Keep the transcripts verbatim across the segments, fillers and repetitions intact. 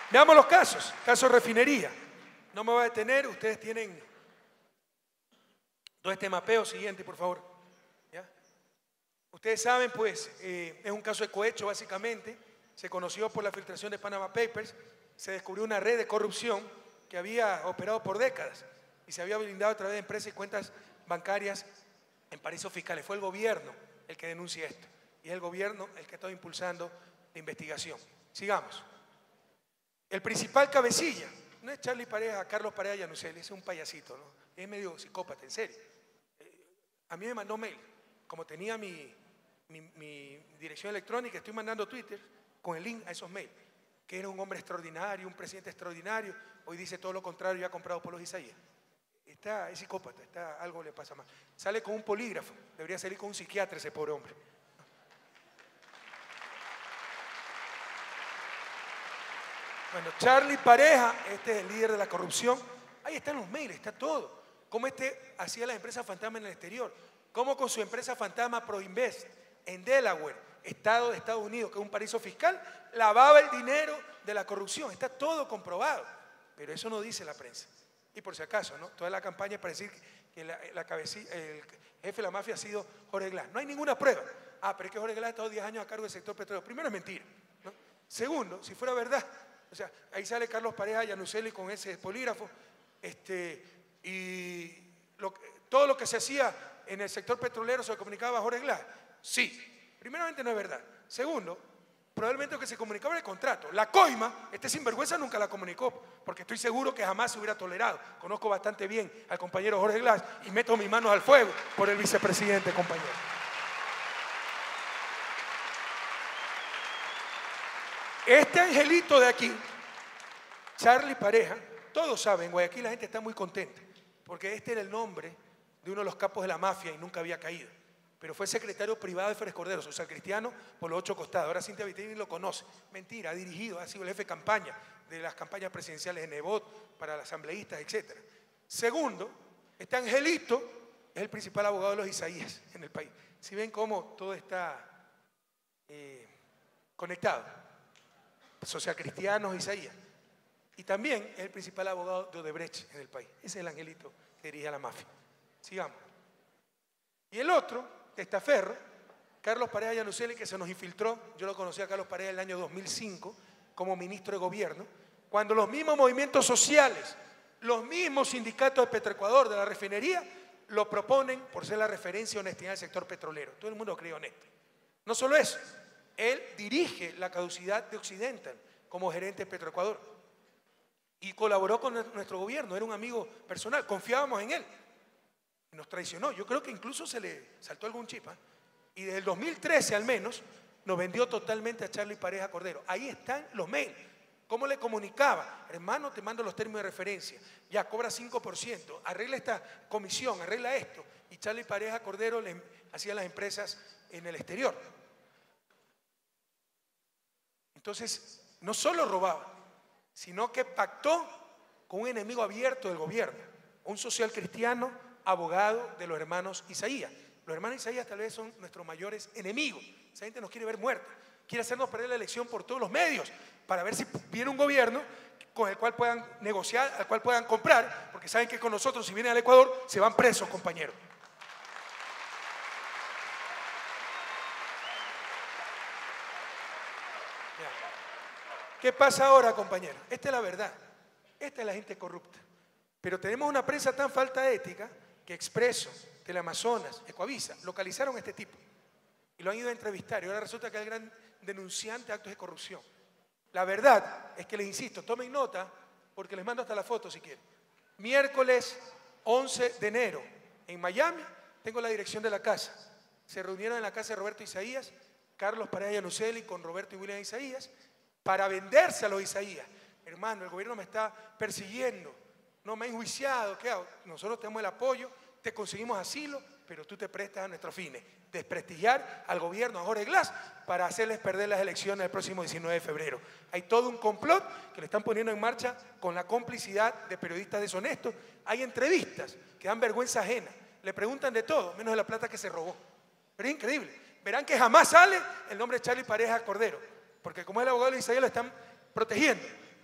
Veamos los casos. Caso refinería. No me voy a detener, ustedes tienen todo este mapeo siguiente, por favor. ¿Ya? Ustedes saben, pues, eh, es un caso de cohecho, básicamente. Se conoció por la filtración de Panama Papers. Se descubrió una red de corrupción que había operado por décadas y se había blindado a través de empresas y cuentas bancarias en paraísos fiscales. Fue el gobierno el que denuncia esto y es el gobierno el que está impulsando la investigación. Sigamos. El principal cabecilla no es Charlie Pareja, Carlos Pareja Yanuseli, es un payasito, ¿no? Es medio psicópata, en serio. A mí me mandó mail, como tenía mi, mi, mi dirección electrónica, estoy mandando Twitter con el link a esos mails, que era un hombre extraordinario, un presidente extraordinario. Hoy dice todo lo contrario, ya comprado por los Isaías. Está, es psicópata, está, algo le pasa mal. Sale con un polígrafo, debería salir con un psiquiatra ese pobre hombre. Bueno, Charlie Pareja, este es el líder de la corrupción. Ahí están los mails, está todo. Cómo este hacía las empresas fantasma en el exterior. Cómo con su empresa fantasma ProInvest en Delaware, estado de Estados Unidos, que es un paraíso fiscal, lavaba el dinero de la corrupción. Está todo comprobado. Pero eso no dice la prensa. Y por si acaso, ¿no? Toda la campaña para decir que la, la cabecilla, el jefe de la mafia ha sido Jorge Glass. No hay ninguna prueba. Ah, pero es que Jorge Glass ha estado diez años a cargo del sector petrolero. Primero, es mentira, ¿no? Segundo, si fuera verdad, o sea, ahí sale Carlos Pareja Yanuseli con ese polígrafo, este, y lo, todo lo que se hacía en el sector petrolero se lo comunicaba a Jorge Glass. Sí, primeramente no es verdad. Segundo, probablemente lo que se comunicaba era el contrato. La coima, este sinvergüenza nunca la comunicó, porque estoy seguro que jamás se hubiera tolerado. Conozco bastante bien al compañero Jorge Glass y meto mis manos al fuego por el vicepresidente, compañero. Este angelito de aquí, Charlie Pareja, todos saben, en Guayaquil la gente está muy contenta, porque este era el nombre de uno de los capos de la mafia y nunca había caído. Pero fue secretario privado de Férez Cordero, social cristiano por los ocho costados. Ahora Cintia Vitini lo conoce. Mentira, ha dirigido, ha sido el jefe de campaña de las campañas presidenciales de Nebot para los asambleístas, etcétera. Segundo, este angelito es el principal abogado de los Isaías en el país. Si ven cómo todo está eh, conectado. Social cristianos, Isaías. Y también es el principal abogado de Odebrecht en el país. Ese es el angelito que dirige a la mafia. Sigamos. Y el otro, testaferro, Carlos Pareja Yanuseli, que se nos infiltró. Yo lo conocí a Carlos Pareja en el año dos mil cinco como ministro de gobierno, cuando los mismos movimientos sociales, los mismos sindicatos de Petroecuador, de la refinería, lo proponen por ser la referencia y honestidad del sector petrolero. Todo el mundo cree honesto. No solo eso, él dirige la caducidad de Occidental como gerente de Petroecuador y colaboró con nuestro gobierno, era un amigo personal, confiábamos en él. Nos traicionó, yo creo que incluso se le saltó algún chip, ¿eh? Y desde el dos mil trece al menos nos vendió totalmente a Charlie Pareja Cordero. Ahí están los mails. ¿Cómo le comunicaba? Hermano, te mando los términos de referencia, ya cobra cinco por ciento, arregla esta comisión, arregla esto. Y Charlie Pareja Cordero le hacía las empresas en el exterior. Entonces, no solo robaba, sino que pactó con un enemigo abierto del gobierno, un social cristiano, abogado de los hermanos Isaías. Los hermanos Isaías tal vez son nuestros mayores enemigos. Esa gente nos quiere ver muertos, quiere hacernos perder la elección por todos los medios, para ver si viene un gobierno con el cual puedan negociar, al cual puedan comprar, porque saben que con nosotros, si vienen al Ecuador, se van presos, compañeros. ¿Qué pasa ahora, compañeros? Esta es la verdad. Esta es la gente corrupta. Pero tenemos una prensa tan falta de ética que Expreso, Teleamazonas, Ecuavisa localizaron a este tipo y lo han ido a entrevistar. Y ahora resulta que es el gran denunciante de actos de corrupción. La verdad es que les insisto, tomen nota porque les mando hasta la foto si quieren. Miércoles once de enero en Miami, tengo la dirección de la casa. Se reunieron en la casa de Roberto Isaías, Carlos Pareja Yanuseli con Roberto y William Isaías, para venderse a los Isaías. Hermano, el gobierno me está persiguiendo, no me ha enjuiciado, ¿qué hago? Nosotros tenemos el apoyo, te conseguimos asilo, pero tú te prestas a nuestros fines, desprestigiar al gobierno, a Jorge Glass, para hacerles perder las elecciones el próximo diecinueve de febrero. Hay todo un complot que le están poniendo en marcha con la complicidad de periodistas deshonestos. Hay entrevistas que dan vergüenza ajena, le preguntan de todo, menos de la plata que se robó. Pero es increíble, verán que jamás sale el nombre de Charlie Pareja Cordero, porque como es el abogado de Isaías lo están protegiendo.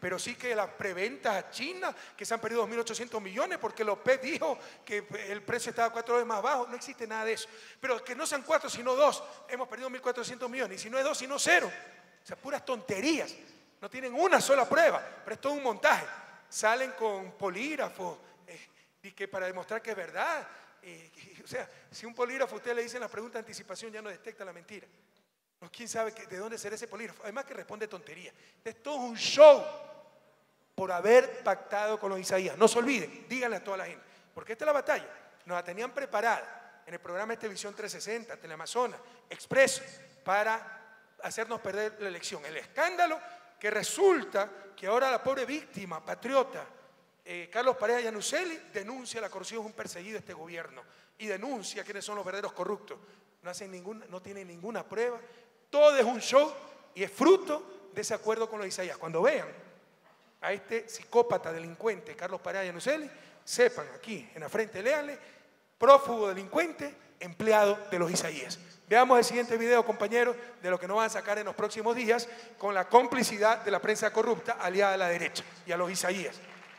pero sí que las preventas a China, que se han perdido dos mil ochocientos millones porque López dijo que el precio estaba cuatro veces más bajo. No existe nada de eso. Pero que no sean cuatro, sino dos. Hemos perdido mil cuatrocientos millones. Y si no es dos, sino cero. O sea, puras tonterías. No tienen una sola prueba, pero es todo un montaje. Salen con polígrafos eh, y que para demostrar que es verdad. Eh, o sea, si un polígrafo usted le dice en la pregunta de anticipación, ya no detecta la mentira. ¿Quién sabe que, de dónde será ese polígrafo? Además que responde tontería. Es todo un show por haber pactado con los Isaías. No se olviden, díganle a toda la gente, porque esta es la batalla. Nos la tenían preparada en el programa de Televisión trescientos sesenta, Teleamazonas, Expreso, para hacernos perder la elección. El escándalo que resulta que ahora la pobre víctima, patriota, eh, Carlos Pareja Yanuseli, denuncia la corrupción, es un perseguido de este gobierno, y denuncia quiénes son los verdaderos corruptos. No, hacen ninguna, no tienen ninguna prueba. Todo es un show y es fruto de ese acuerdo con los Isaías. Cuando vean a este psicópata delincuente, Carlos Pareja Yanuseli, sepan aquí, en la frente, léanle, prófugo delincuente, empleado de los Isaías. Veamos el siguiente video, compañeros, de lo que nos van a sacar en los próximos días con la complicidad de la prensa corrupta aliada a la derecha y a los Isaías.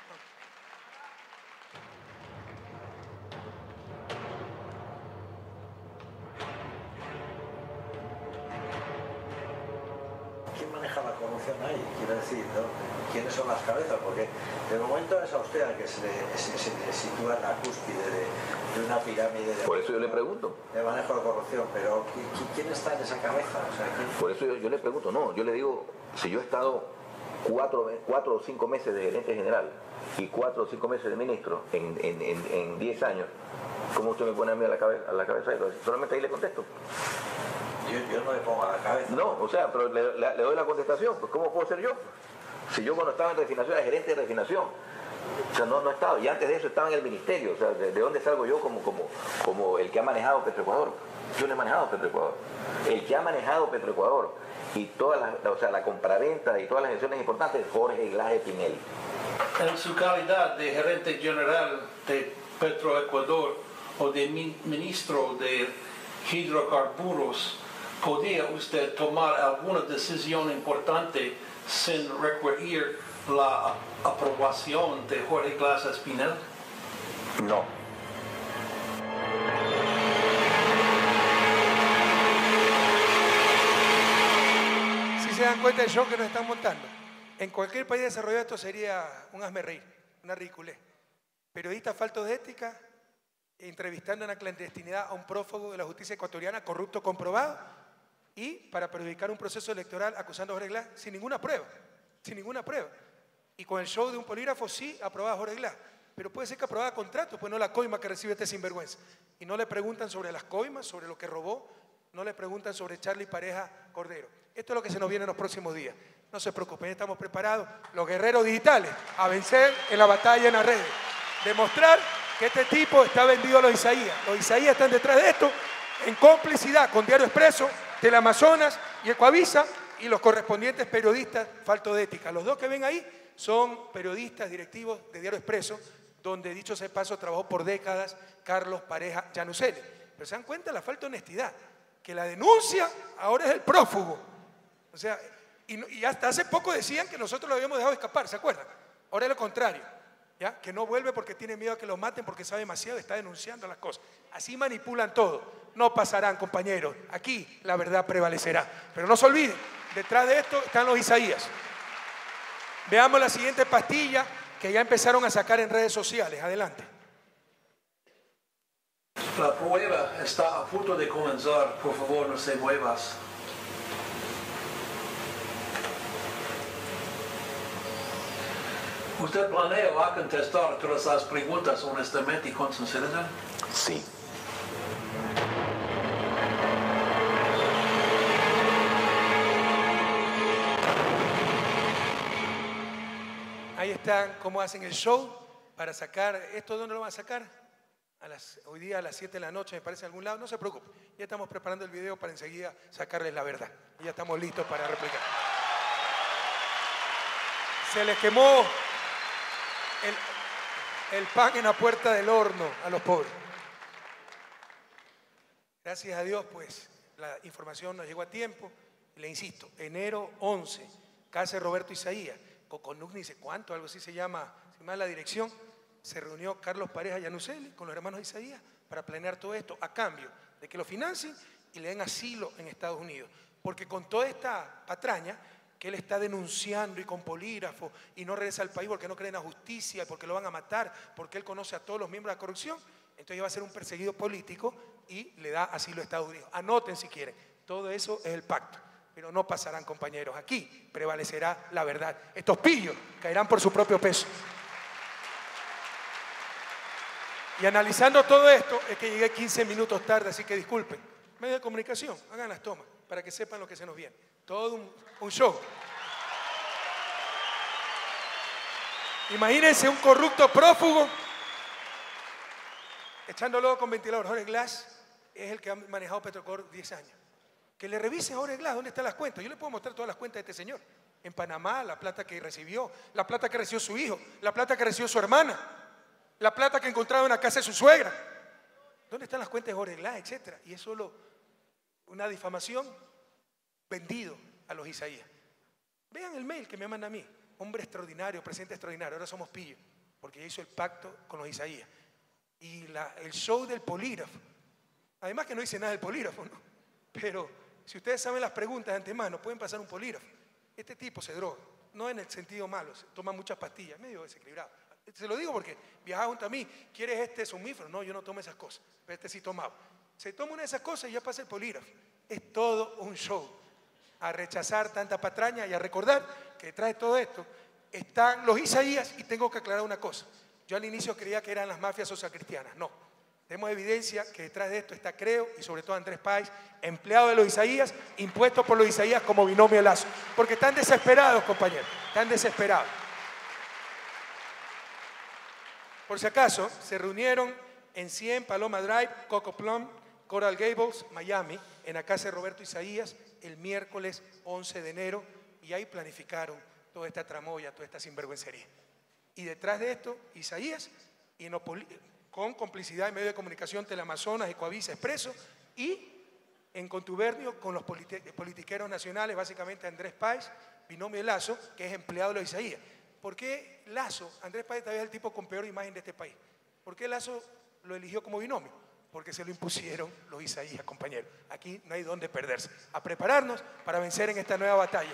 ¿Quién maneja la corrupción ahí? Quiero decir, ¿no? ¿Quiénes son las cabezas? Porque de momento es a usted a que se le, se, se le sitúa en la cúspide de, de una pirámide de, por eso yo le pregunto. de manejo de corrupción, pero ¿quién está en esa cabeza? O sea, ¿quién... Por eso yo, yo le pregunto, no, yo le digo, si yo he estado cuatro, cuatro o cinco meses de gerente general y cuatro o cinco meses de ministro en, en, en, en diez años, ¿cómo usted me pone a mí a la cabeza? A la cabeza? Solamente ahí le contesto. Yo, yo no le pongo a la cabeza. No, o sea, pero le, le, le doy la contestación. Pues ¿cómo puedo ser yo? Si yo cuando estaba en refinación era gerente de refinación, o sea, no, no estaba, y antes de eso estaba en el ministerio, o sea, ¿de, de dónde salgo yo como, como, como el que ha manejado Petroecuador? Yo no he manejado Petroecuador. El que ha manejado Petroecuador y toda la, o sea, la compraventa y todas las gestiones importantes es Jorge Glaje Pinel. En su calidad de gerente general de Petroecuador o de ministro de hidrocarburos, ¿podía usted tomar alguna decisión importante sin requerir la aprobación de Jorge Glaje Pinel? No. Si se dan cuenta del show que nos están montando, en cualquier país desarrollado esto sería un hazmerreír, una ridiculez. Periodistas faltos de ética, entrevistando en la clandestinidad a un prófugo de la justicia ecuatoriana, corrupto comprobado, y para perjudicar un proceso electoral acusando a Jorge Glaje sin ninguna prueba, sin ninguna prueba. Y con el show de un polígrafo sí aprobaba a Jorge Glaje, pero puede ser que aprobaba contrato, pues no la coima que recibe este sinvergüenza. Y no le preguntan sobre las coimas, sobre lo que robó, no le preguntan sobre Charlie Pareja Cordero. Esto es lo que se nos viene en los próximos días. No se preocupen, ya estamos preparados, los guerreros digitales, a vencer en la batalla en las redes. Demostrar que este tipo está vendido a los Isaías. Los Isaías están detrás de esto en complicidad con Diario Expreso, Teleamazonas y Ecuavisa y los correspondientes periodistas faltos de ética. Los dos que ven ahí son periodistas directivos de Diario Expreso, donde dicho sea de paso trabajó por décadas Carlos Pareja Yanuseli. Pero se dan cuenta de la falta de honestidad, que la denuncia ahora es el prófugo. O sea, y, y hasta hace poco decían que nosotros lo habíamos dejado escapar, ¿se acuerdan? Ahora es lo contrario. ¿Ya? Que no vuelve porque tiene miedo a que lo maten porque sabe demasiado, está denunciando las cosas. Así manipulan todo. No pasarán, compañeros. Aquí la verdad prevalecerá. Pero no se olviden, detrás de esto están los Isaías. Veamos la siguiente pastilla que ya empezaron a sacar en redes sociales. Adelante. La prueba está a punto de comenzar. Por favor, no se muevas. ¿Usted planea a contestar todas las preguntas honestamente y con sinceridad? Sí. Ahí están cómo hacen el show para sacar. ¿Esto dónde lo van a sacar? A las, hoy día a las siete de la noche, me parece, en algún lado. No se preocupe, ya estamos preparando el video para enseguida sacarles la verdad. Y ya estamos listos para replicar. Se les quemó El, el pan en la puerta del horno a los pobres. Gracias a Dios, pues, la información nos llegó a tiempo. Y le insisto, enero once, casa de Roberto Isaías. Coconut, ni sé cuánto, algo así se llama, se llama la dirección. Se reunió Carlos Pareja Yanuseli con los hermanos Isaías para planear todo esto a cambio de que lo financien y le den asilo en Estados Unidos. Porque con toda esta patraña que él está denunciando y con polígrafo y no regresa al país porque no cree en la justicia, porque lo van a matar, porque él conoce a todos los miembros de la corrupción, entonces va a ser un perseguido político y le da asilo a Estados Unidos. Anoten si quieren, todo eso es el pacto. Pero no pasarán, compañeros, aquí prevalecerá la verdad. Estos pillos caerán por su propio peso. Y analizando todo esto, es que llegué quince minutos tarde, así que disculpen. Medio de comunicación, hagan las tomas para que sepan lo que se nos viene. Todo un, un show. Imagínense un corrupto prófugo echándolo con ventilador. Jorge Glass es el que ha manejado Petrocor diez años. Que le revisen a Jorge Glass dónde están las cuentas. Yo le puedo mostrar todas las cuentas de este señor. En Panamá, la plata que recibió, la plata que recibió su hijo, la plata que recibió su hermana, la plata que encontraba en la casa de su suegra. ¿Dónde están las cuentas de Jorge Glass, etcétera? Y es solo una difamación vendido a los Isaías. Vean el mail que me manda a mí. Hombre extraordinario, presidente extraordinario. Ahora somos pillos, porque ya hizo el pacto con los Isaías. Y la, el show del polígrafo. Además que no dice nada del polígrafo, ¿no? Pero si ustedes saben las preguntas de antemano, pueden pasar un polígrafo. Este tipo se droga, no en el sentido malo, se toma muchas pastillas, medio desequilibrado. Se lo digo porque viajaba junto a mí, ¿quieres este somnífero? No, yo no tomo esas cosas, pero este sí tomaba. Se toma una de esas cosas y ya pasa el polígrafo. Es todo un show. A rechazar tanta patraña y a recordar que detrás de todo esto están los Isaías. Y tengo que aclarar una cosa. Yo al inicio creía que eran las mafias socialcristianas. No. Tenemos evidencia que detrás de esto está Creo y sobre todo Andrés Páez, empleado de los Isaías, impuesto por los Isaías como binomio Lazo. Porque están desesperados, compañeros. Están desesperados. Por si acaso, se reunieron en cien Paloma Drive, Coco Plum, Coral Gables, Miami, en la casa de Roberto Isaías, el miércoles once de enero, y ahí planificaron toda esta tramoya, toda esta sinvergüencería. Y detrás de esto, Isaías, y en con complicidad en medios de comunicación Teleamazonas, Ecoavisa, Expreso, y en contubernio con los politiqueros nacionales, básicamente Andrés Páez, binomio Lazo, que es empleado de los Isaías. ¿Por qué Lazo, Andrés Páez todavía es el tipo con peor imagen de este país? ¿Por qué Lazo lo eligió como binomio? Porque se lo impusieron los Isaías, compañeros. Aquí no hay dónde perderse. A prepararnos para vencer en esta nueva batalla.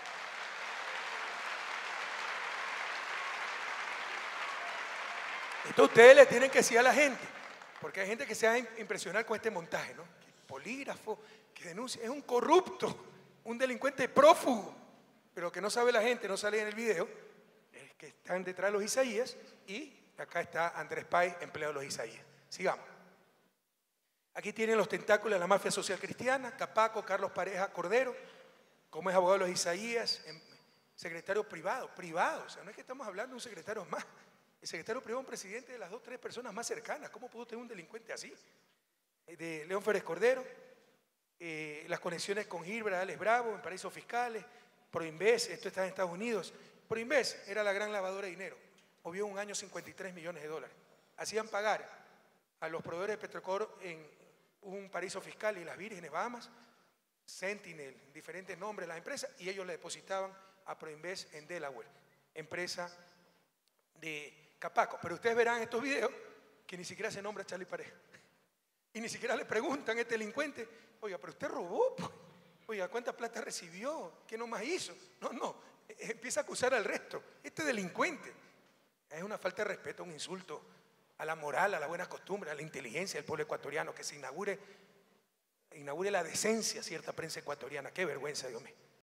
Esto ustedes le tienen que decir a la gente, porque hay gente que se va a impresionar con este montaje, ¿no? Que polígrafo, que denuncia, es un corrupto, un delincuente prófugo, pero que no sabe la gente, no sale en el video, es que están detrás de los Isaías y acá está Andrés Páez, empleado de los Isaías. Sigamos. Aquí tienen los tentáculos de la mafia social cristiana, Capaco, Carlos Pareja Cordero, como es abogado de los Isaías, secretario privado, privado, o sea, no es que estamos hablando de un secretario más. El secretario privado es un presidente de las dos, tres personas más cercanas. ¿Cómo pudo tener un delincuente así? De León Férez Cordero, eh, las conexiones con Gilbert, Alex Bravo, en paraísos fiscales, Proinvest, esto está en Estados Unidos. Proinvest era la gran lavadora de dinero, movió un año cincuenta y tres millones de dólares. Hacían pagar a los proveedores de Petrocor en un paraíso fiscal y las Vírgenes Bahamas, Sentinel, diferentes nombres de las empresas, y ellos le depositaban a Proinvest en Delaware, empresa de Capaco. Pero ustedes verán en estos videos que ni siquiera se nombra Charlie Pareja. Y ni siquiera le preguntan a este delincuente, oiga, pero usted robó, pues. Oiga, ¿cuánta plata recibió? ¿Qué nomás hizo? No, no, empieza a acusar al resto. Este delincuente es una falta de respeto, un insulto a la moral, a las buenas costumbres, a la inteligencia del pueblo ecuatoriano, que se inaugure, inaugure la decencia cierta prensa ecuatoriana. Qué vergüenza, Dios mío.